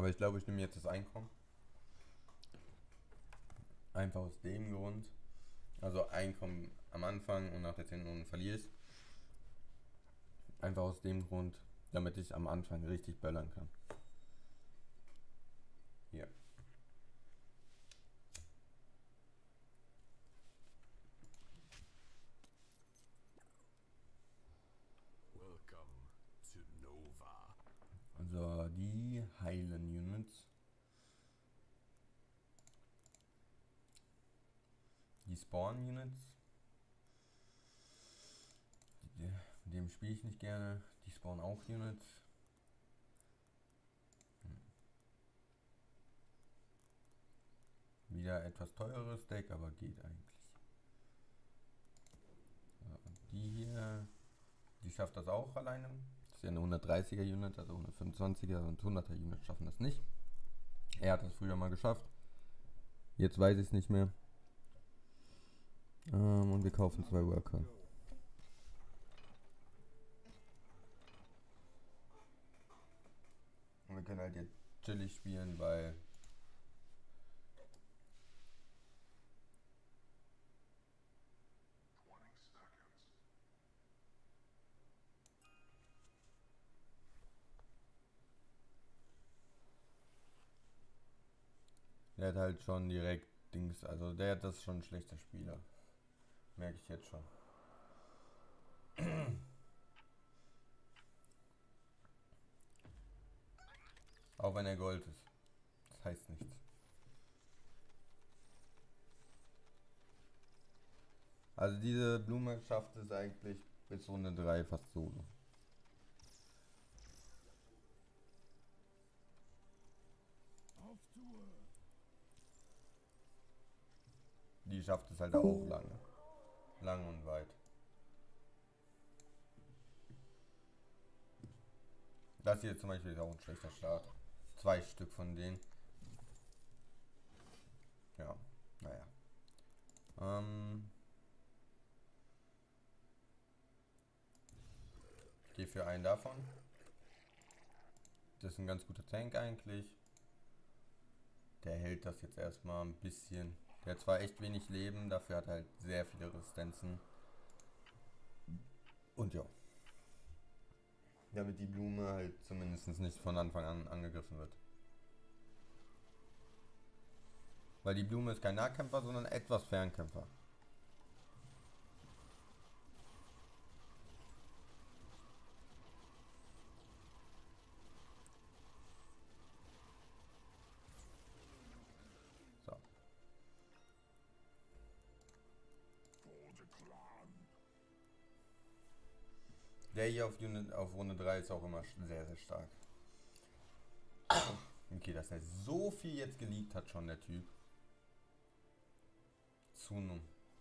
Aber ich glaube, ich nehme jetzt das Einkommen. Einfach aus dem Grund. Also Einkommen am Anfang und nach der 10. Runde verlierst. Einfach aus dem Grund, damit ich am Anfang richtig böllern kann. Hier. Welcome to Nova. Also die heilen Units. Die Spawn Units. Mit dem spiele ich nicht gerne. Die spawnen auch Units. Wieder etwas teureres Deck, aber geht eigentlich. Die hier, die schafft das auch alleine. Das ist ja eine 130er Unit, also 125er und 100er Unit schaffen das nicht. Er hat das früher mal geschafft. Jetzt weiß ich es nicht mehr. Und wir kaufen 2 Worker. Und wir können halt jetzt chillig spielen, weil der hat halt schon direkt Dings, also der hat das schon ein schlechter Spieler. Merke ich jetzt schon. Auch wenn er Gold ist. Das heißt nichts. Also diese Blume schafft es eigentlich bis Runde 3 fast solo. Die schafft es halt auch lange. Lang und weit. Das hier zum Beispiel ist auch ein schlechter Start. 2 Stück von denen. Ja, naja. Ich gehe für einen davon. Das ist ein ganz guter Tank eigentlich. Der hält das jetzt erstmal ein bisschen. Der hat zwar echt wenig Leben, dafür hat er halt sehr viele Resistenzen. Und ja. Damit die Blume halt zumindest nicht von Anfang an angegriffen wird. Weil die Blume ist kein Nahkämpfer, sondern etwas Fernkämpfer. So. Der hier auf Runde 3 ist auch immer sehr, sehr stark. Okay, dass er so viel jetzt geleakt hat schon, der Typ. Zunum.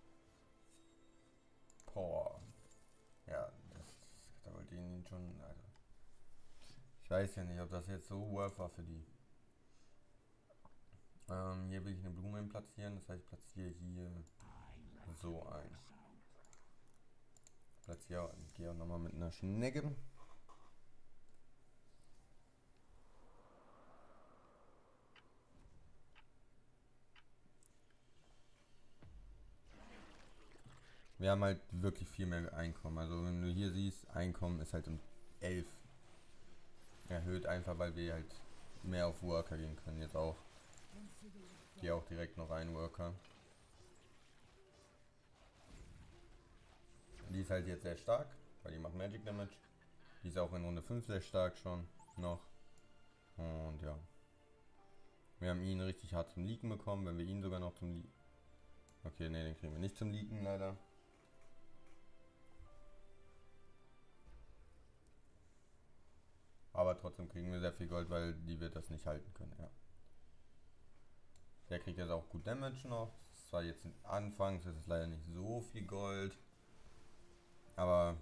Boah. Ja, da wollte ich ihn schon. Also, ich weiß ja nicht, ob das jetzt so worth war für die. Hier will ich eine Blume platzieren, das heißt, ich platziere hier so ein. Platziere, gehe auch nochmal mit einer Schnecke. Wir haben halt wirklich viel mehr Einkommen. Also wenn du hier siehst, Einkommen ist halt um 11 erhöht, einfach weil wir halt mehr auf Worker gehen können jetzt auch. Hier auch direkt noch ein Worker. Die ist halt jetzt sehr stark, weil die macht Magic Damage. Die ist auch in Runde 5 sehr stark schon noch. Und ja. Wir haben ihn richtig hart zum Leaken bekommen, wenn wir ihn sogar noch zum Leaken. Okay, ne, den kriegen wir nicht zum Leaken leider. Aber trotzdem kriegen wir sehr viel Gold, weil die wird das nicht halten können, ja. Der kriegt jetzt auch gut Damage noch. Das ist zwar jetzt anfangs, ist es leider nicht so viel Gold. Aber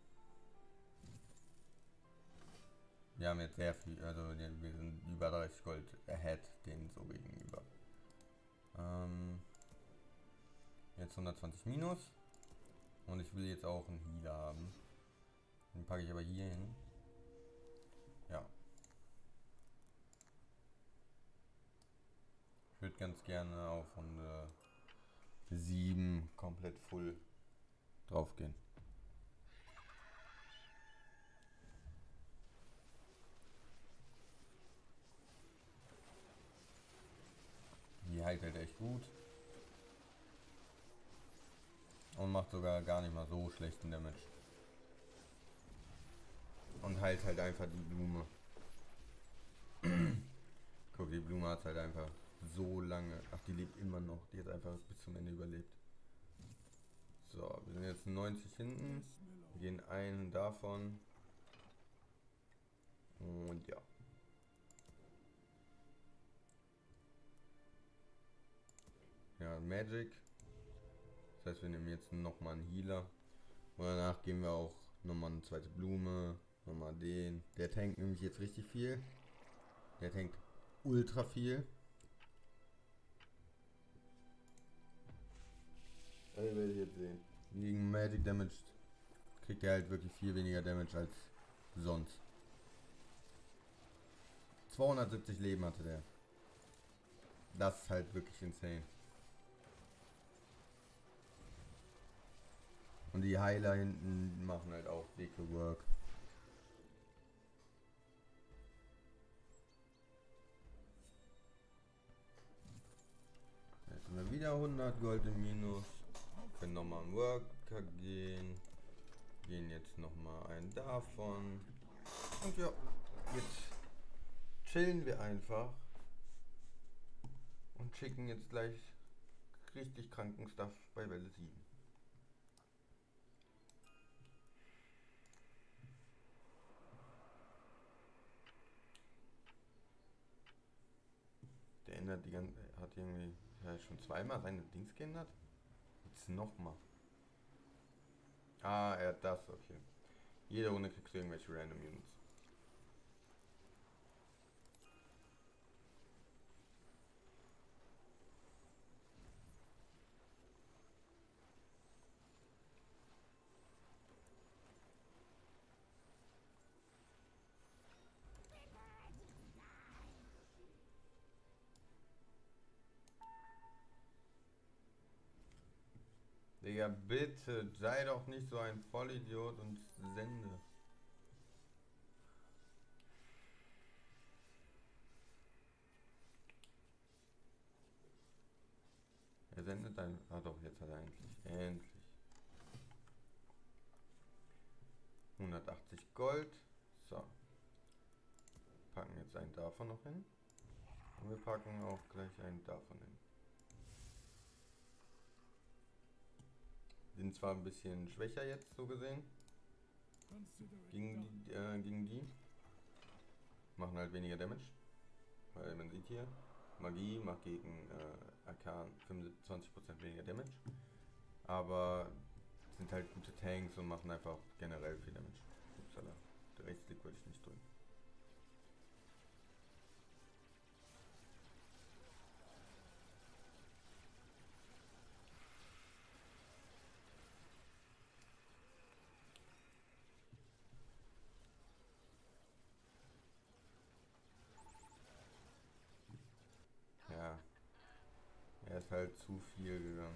wir haben jetzt sehr viel, also wir sind über 30 Gold ahead, denen so gegenüber. Jetzt 120 minus. Und ich will jetzt auch einen Healer haben. Den packe ich aber hier hin. Ja. ganz gerne auf Runde 7 komplett full drauf gehen. Die heilt halt echt gut. Und macht sogar gar nicht mal so schlechten Damage. Und heilt halt einfach die Blume. Guck, die Blume hat halt einfach so lange. Ach, die lebt immer noch. Die hat einfach bis zum Ende überlebt. So, wir sind jetzt 90 hinten. Wir gehen einen davon. Und ja. Ja, Magic. Das heißt, wir nehmen jetzt nochmal einen Healer. Und danach gehen wir auch nochmal eine zweite Blume. Nochmal den. Der tankt nämlich jetzt richtig viel. Der tankt ultra viel. Ihr werdet jetzt sehen. Gegen Magic Damage kriegt er halt wirklich viel weniger Damage als sonst. 270 Leben hatte der. Das ist halt wirklich insane. Und die Heiler hinten machen halt auch dicke Work. Jetzt sind wir wieder 100 Gold im Minus. Können nochmal einen Worker gehen. Gehen jetzt nochmal einen davon. Und ja, jetzt chillen wir einfach. Und schicken jetzt gleich richtig kranken Stuff bei Welle 7. Der ändert die ganze, hat irgendwie schon zweimal seine Dings geändert. Jetzt nochmal. Ah, er hat das, okay. Jede Runde kriegst du irgendwelche Random Units. Digga, bitte, sei doch nicht so ein Vollidiot und sende. Er sendet ein... Ah doch, jetzt hat er endlich. 180 Gold. So. Packen jetzt einen davon noch hin. Und wir packen auch gleich einen davon hin. Sind zwar ein bisschen schwächer jetzt, so gesehen. Gegen die. Machen halt weniger Damage. Weil man sieht hier, Magie macht gegen Arkan 25% weniger Damage. Aber sind halt gute Tanks und machen einfach generell viel Damage. Upsala, der Rechtsklick wollte ich nicht drücken. Ja, er ist halt zu viel gegangen.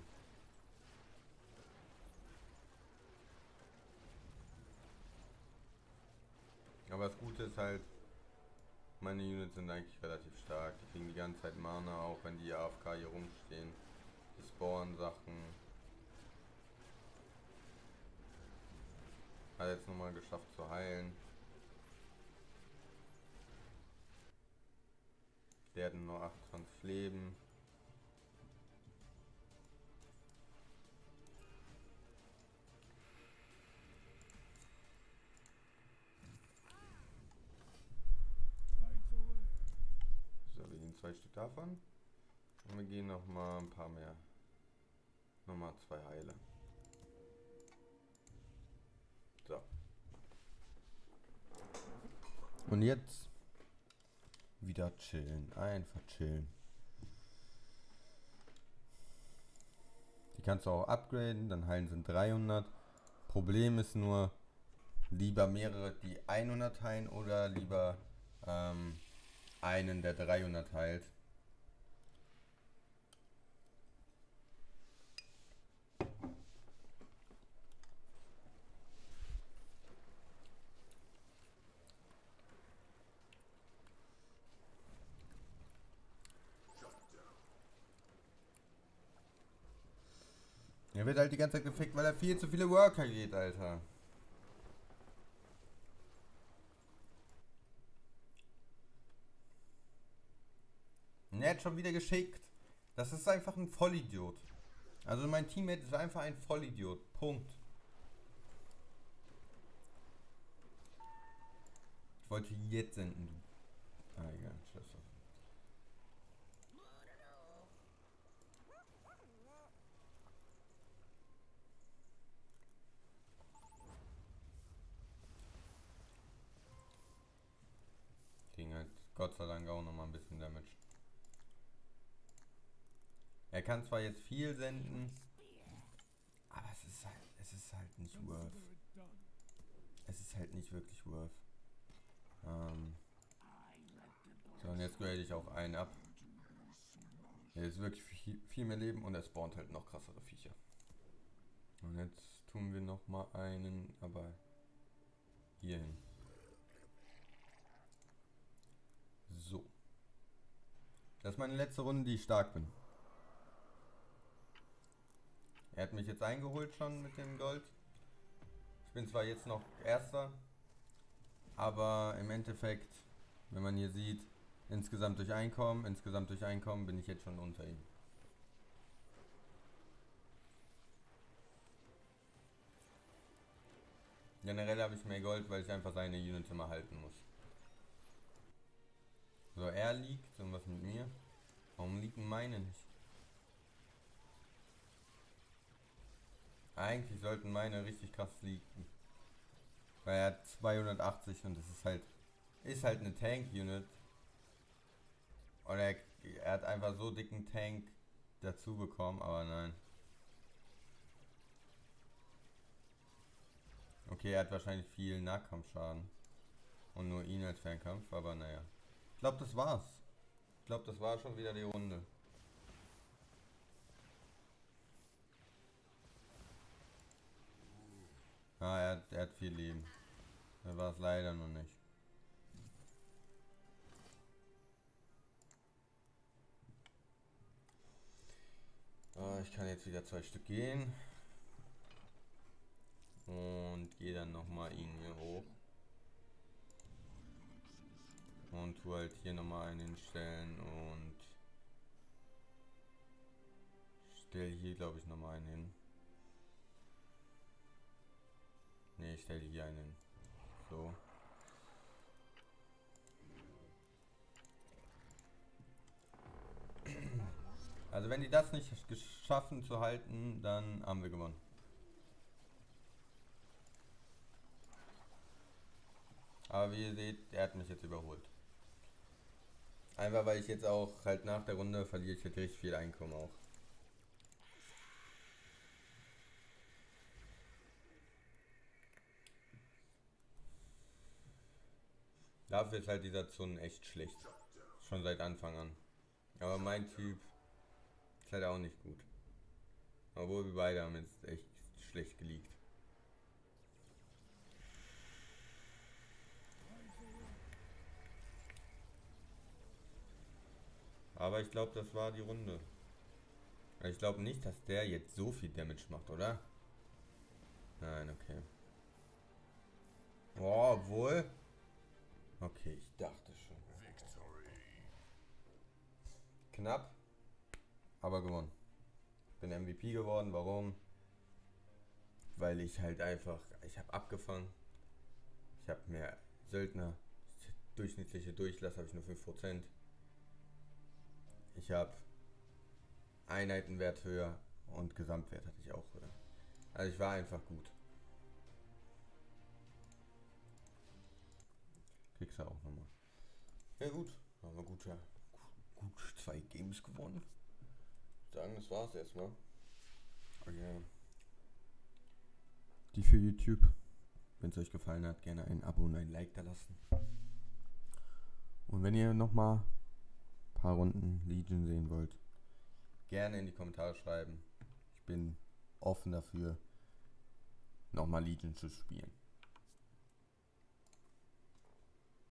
Aber das Gute ist halt, meine Units sind eigentlich relativ stark. Die kriegen die ganze Zeit Mana, auch wenn die AFK hier rumstehen. Die spawnen Sachen. Hat jetzt nochmal geschafft zu heilen. Der hat nur 28 Leben. So, wir gehen 2 Stück davon. Und wir gehen noch mal ein paar mehr. Nochmal 2 Heile. So. Und jetzt wieder chillen. Einfach chillen. Die kannst du auch upgraden, dann heilen sind 300. Problem ist nur, lieber mehrere, die 100 heilen oder lieber einen, der 300 heilt. Er wird halt die ganze Zeit gefickt, weil er viel zu viele Worker geht, Alter. Und er hat schon wieder geschickt. Das ist einfach ein Vollidiot. Also mein Teammate ist einfach ein Vollidiot. Punkt. Ich wollte jetzt senden, du. Ah, egal. Scheiße. Kriegen halt Gott sei Dank auch nochmal ein bisschen Damage. Er kann zwar jetzt viel senden, aber es ist halt nicht worth. Es ist halt nicht wirklich worth. So, und jetzt grade ich auch einen ab. Er ist wirklich viel mehr Leben und er spawnt halt noch krassere Viecher. Und jetzt tun wir noch mal einen, aber hier hin. So. Das ist meine letzte Runde, die ich stark bin. Er hat mich jetzt eingeholt schon mit dem Gold. Ich bin zwar jetzt noch Erster, aber im Endeffekt, wenn man hier sieht, insgesamt durch Einkommen bin ich jetzt schon unter ihm. Generell habe ich mehr Gold, weil ich einfach seine Units immer halten muss. So, er liegt und was mit mir? Warum liegen meine nicht? Eigentlich sollten meine richtig krass liegen. Weil er hat 280 und das ist halt eine Tank-Unit. Und er hat einfach so dicken Tank dazu bekommen, aber nein. Okay, er hat wahrscheinlich viel Nahkampfschaden. Und nur ihn als Fernkampf, aber naja. Ich glaube, das war's. Ich glaube, das war schon wieder die Runde. Ah, er hat viel Leben. Da war es leider noch nicht. Ah, ich kann jetzt wieder 2 Stück gehen. Und gehe dann nochmal ihn hier hoch. Und tu halt hier nochmal einen hinstellen und stelle hier glaube ich nochmal einen hin. Ne, ich stelle hier einen hin. So. Also wenn die das nicht geschaffen zu halten, dann haben wir gewonnen. Aber wie ihr seht, er hat mich jetzt überholt. Einfach weil ich jetzt auch halt nach der Runde verliere ich jetzt richtig viel Einkommen auch. Dafür ist halt dieser Zun echt schlecht. Schon seit Anfang an. Aber mein Typ ist halt auch nicht gut. Obwohl wir beide haben jetzt echt schlecht geleakt. Aber ich glaube, das war die Runde. Ich glaube nicht, dass der jetzt so viel Damage macht, oder? Nein, okay. Oh, obwohl. Okay, ich dachte schon. Knapp, aber gewonnen. Bin MVP geworden, warum? Weil ich halt einfach, ich habe abgefangen. Ich habe mehr Söldner. Durchschnittliche Durchlass habe ich nur 5%. Ich habe Einheitenwert höher und Gesamtwert hatte ich auch höher. Also ich war einfach gut. Kriegst du auch nochmal. Ja gut, haben wir gut 2 Games gewonnen. Ich würde sagen, das war's erstmal. Okay. Die für YouTube. Wenn es euch gefallen hat, gerne ein Abo und ein Like da lassen. Und wenn ihr nochmal ein paar Runden Legion sehen wollt, gerne in die Kommentare schreiben. Ich bin offen dafür, nochmal Legion zu spielen.